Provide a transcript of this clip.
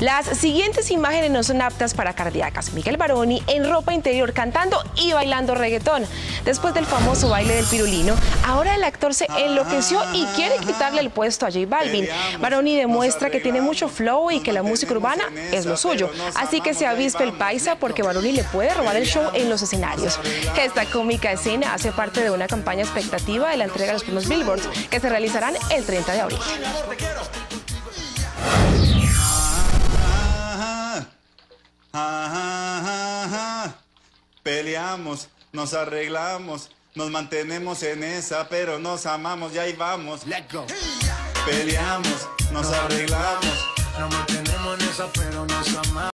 Las siguientes imágenes no son aptas para cardíacas. Miguel Varoni en ropa interior cantando y bailando reggaetón. Después del famoso baile del pirulino, ahora el actor se enloqueció y quiere quitarle el puesto a J Balvin. Varoni demuestra que tiene mucho flow y que la música urbana es lo suyo. Así que se avispa el paisa porque Varoni le puede robar el show en los escenarios. Esta cómica escena hace parte de una campaña expectativa de la entrega de los premios Billboard que se realizarán el 30 de abril. Peleamos, nos arreglamos, nos mantenemos en esa, pero nos amamos y ahí vamos. Peleamos, nos arreglamos, nos mantenemos en esa, pero nos amamos.